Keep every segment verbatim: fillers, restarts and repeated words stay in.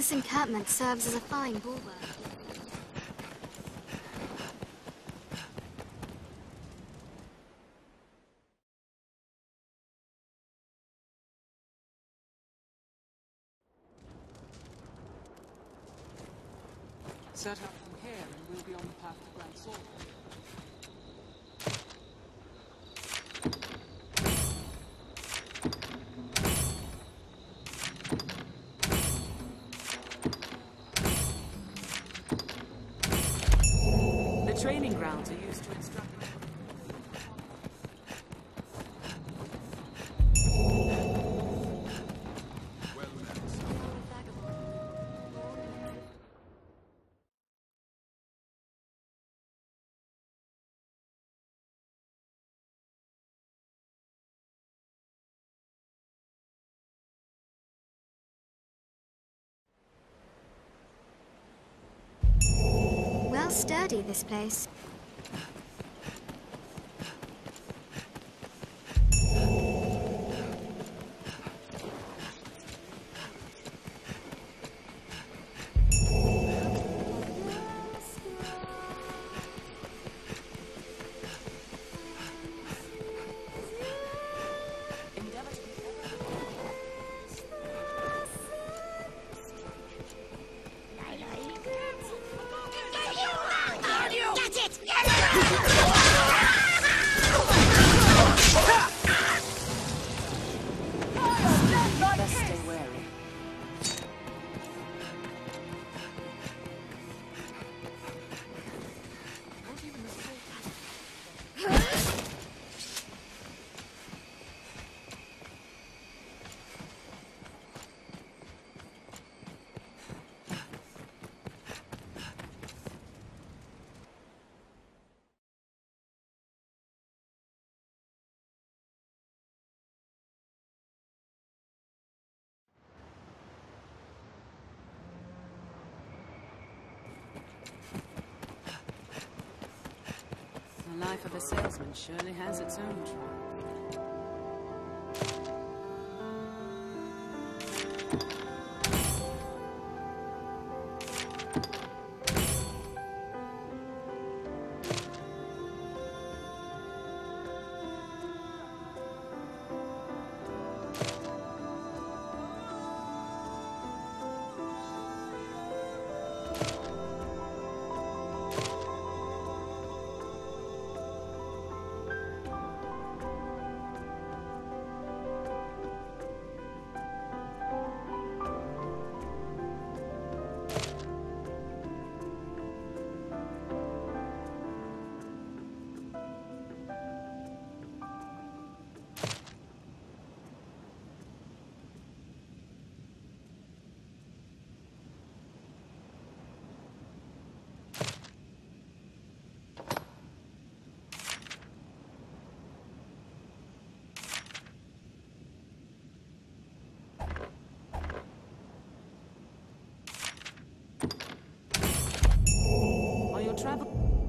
This encampment serves as a fine bulwark. Set up from here and we'll be on the path to Grand Sword. The training grounds are used to instruct. Well sturdy, this place. The life of a salesman surely has its own charm. On your travel.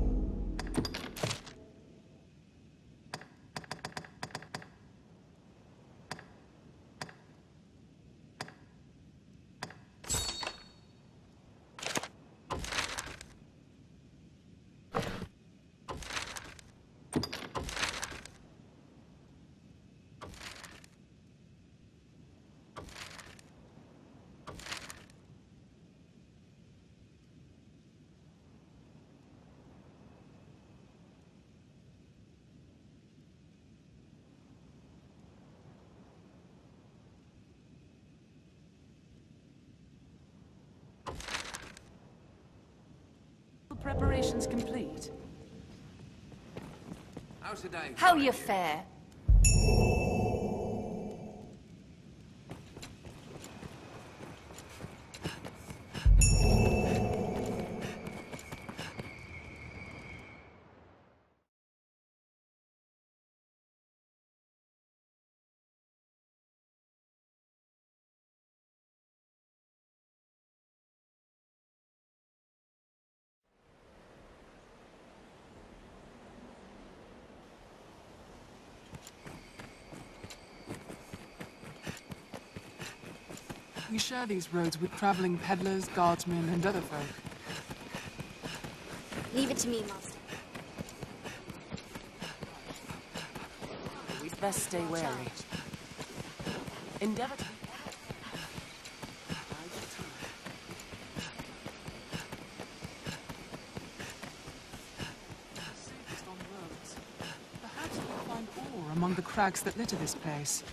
Preparations complete. How's today? How you fare? We share these roads with traveling peddlers, guardsmen, and other folk. Leave it to me, Master. We'd best stay wary. Endeavor to... Safest on roads. Perhaps we'll find ore among the crags that litter this place.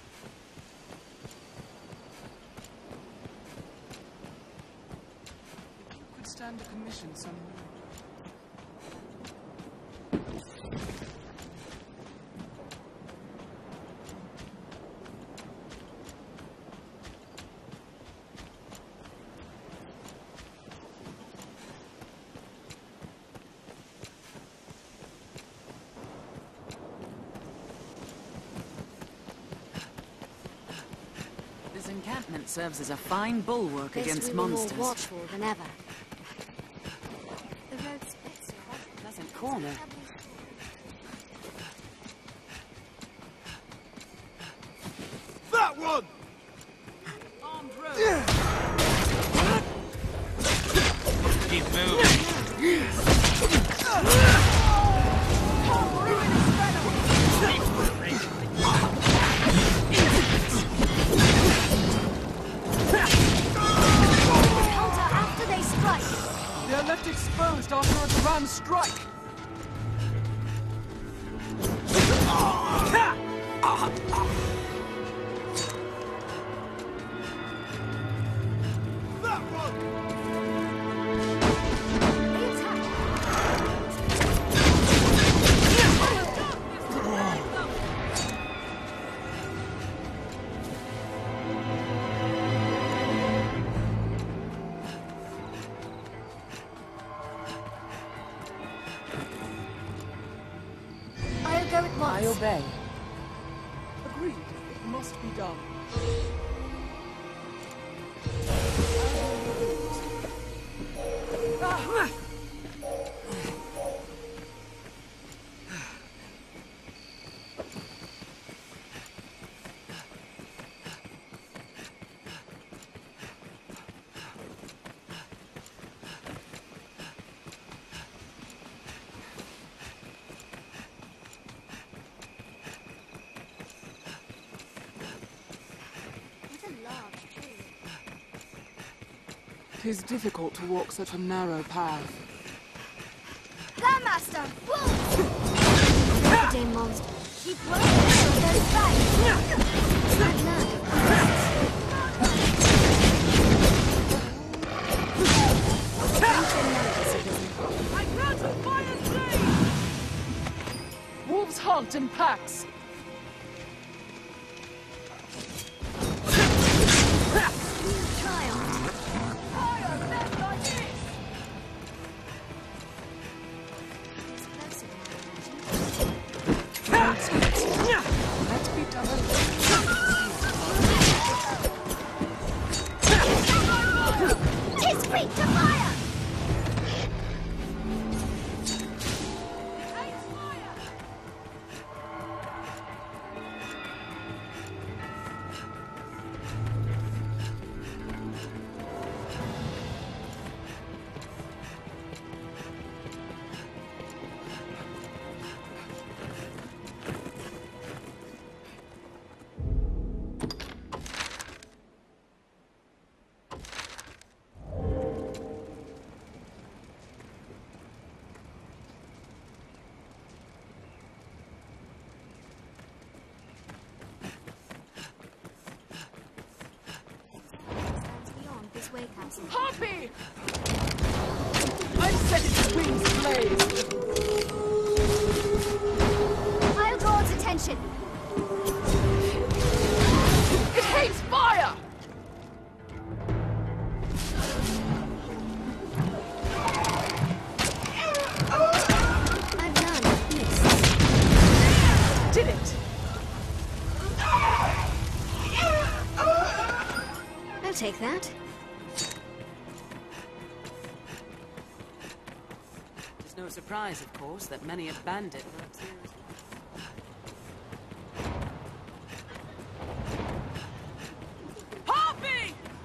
If you could stand a commission somewhere. This encampment serves as a fine bulwark This against we were monsters. more watchful than ever. The road splits across A pleasant corner. That one! Armed road. Keep moving. Counter after they strike. They are left exposed after a grand strike. That one! They attack. I'll go at once. I obey. Agreed. It must be done. What a large tree. 'Tis difficult to walk such a narrow path. There, Master! Whoa! Dame monster. Keep running until those fights. I've learned of this. Strength and numbers have risen. I grant a fire's blade! Wolves hunt in packs. Triumph. Fire best like this! It's closer than I imagined. Let's be done. Tis weak to fire! Stands beyond this way castle. Harpy! I set its wings ablaze. I'll draw its attention. It hates fire! I've learned of this. Did it? I'll take that. It's no surprise, of course, that many a bandit lurks here as well. Harpy!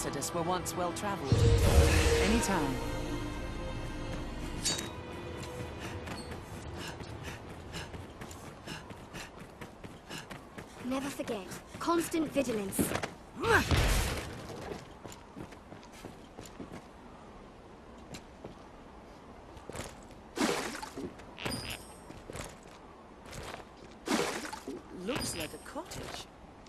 Exodus were once well-traveled. Anytime. Never forget. Constant vigilance. Looks like a cottage.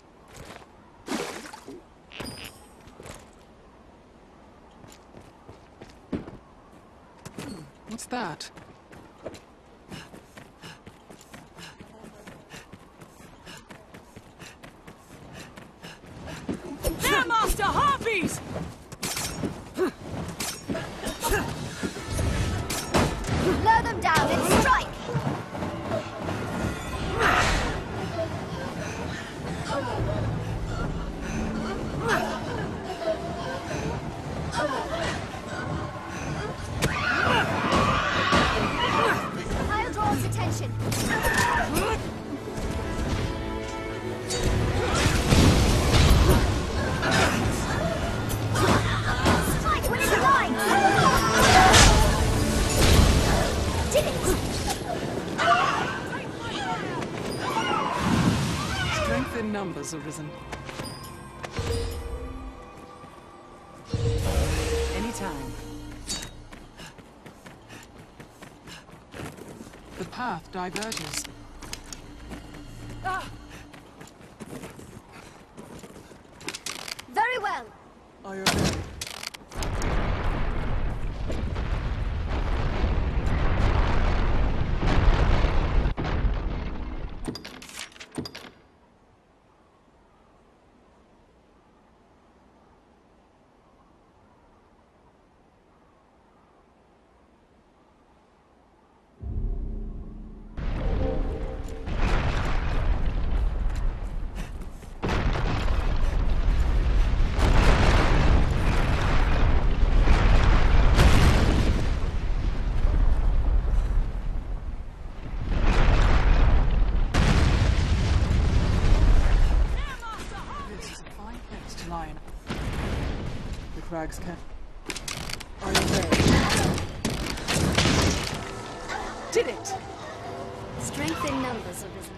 What's that? There, Master! Harpies! Blow them down and strike! I'll draw its attention. Strike when it's aligned! Did it! Strength in numbers arisen. Anytime. The path diverges. Very well. I obey. Crags can. Are you ready? Did it! Strength in numbers arisen.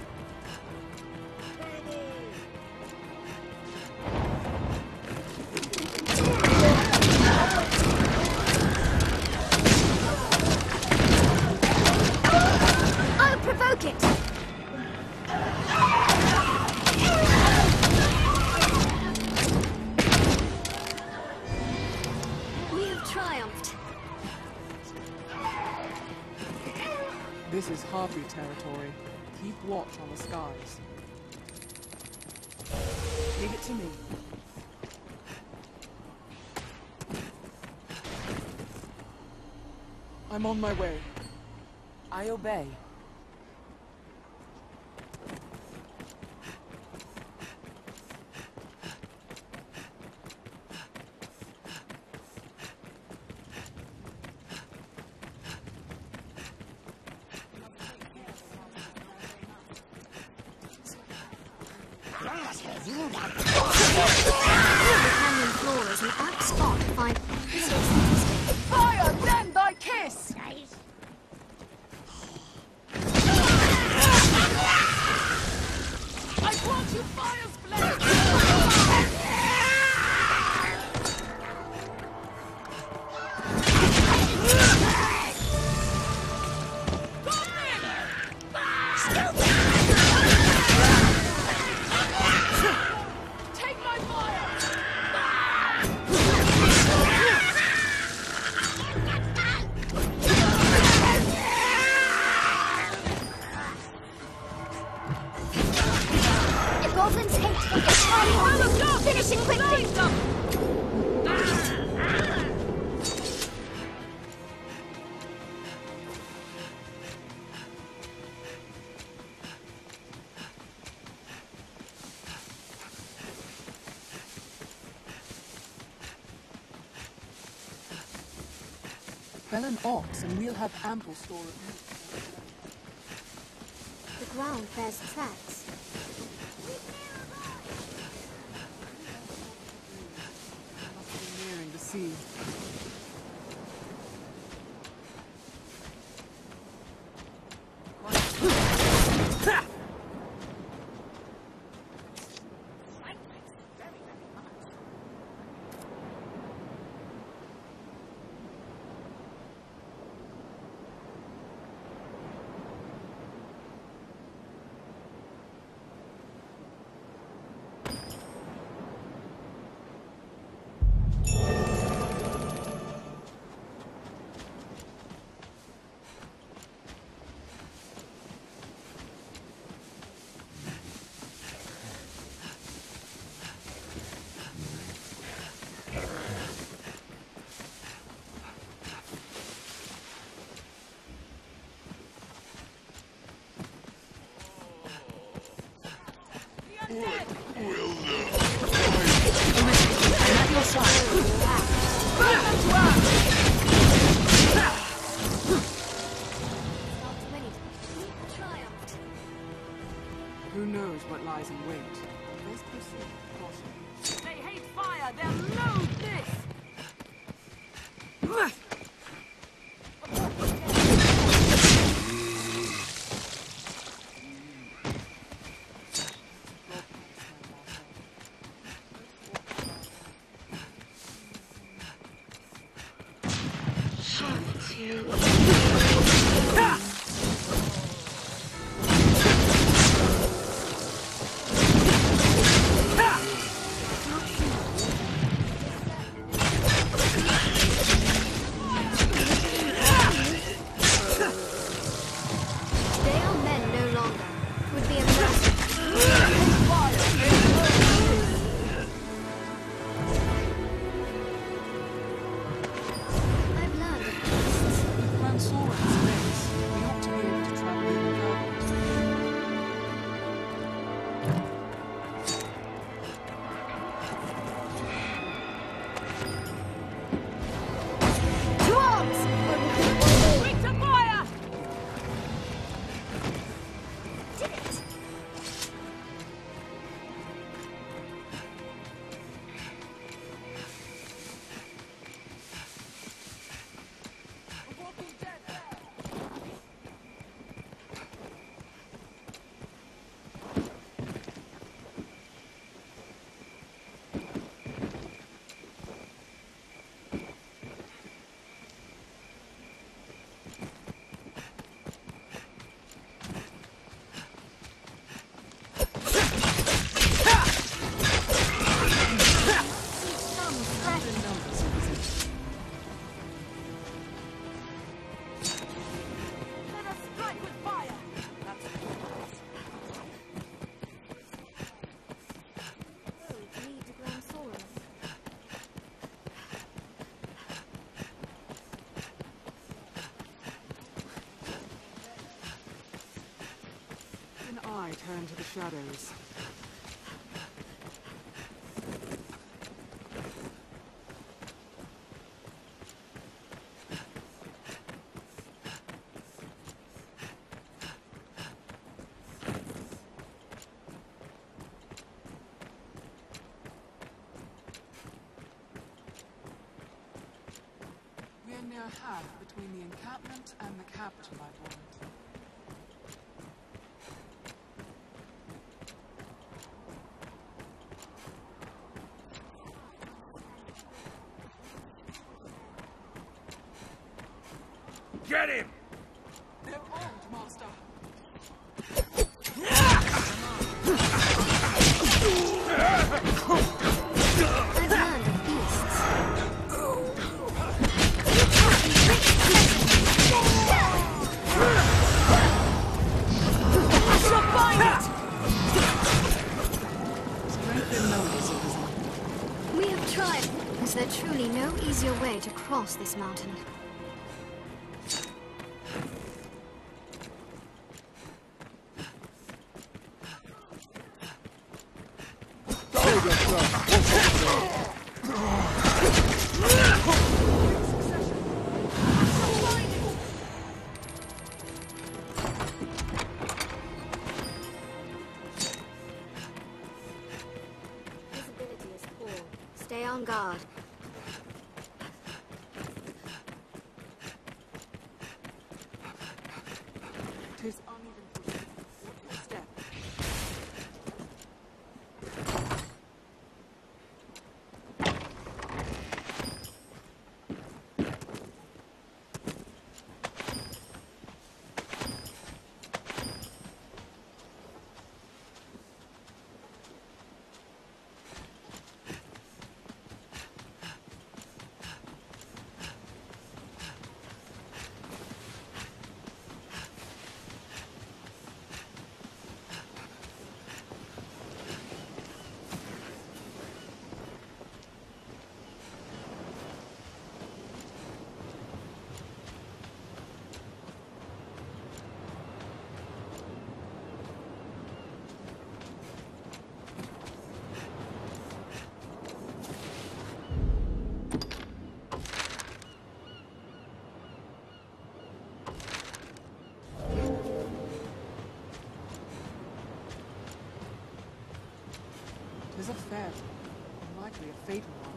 I'll provoke it! This is Harpy territory. Keep watch on the skies. Leave it to me. I'm on my way. I obey. The canyon floor is an apt spot to find resource interesting. Fire them thy kiss! I want you fire's blade! Goblin's hate is hard. Finish it quickly! Fell an ox and we'll have ample store of meat. The ground bears tracks. see. Who knows what lies in wait? Let's proceed with caution. They hate fire! They'll loathe this! I turn to the shadows. We are near half between the encampment and the capital, I warrant. Get him! They're armed, Master. I've learned of beasts. I shall find it! Strength in numbers, citizen. We have tried. Is there truly no easier way to cross this mountain? Visibility is poor. Stay on guard. is a threat, and likely a fatal one.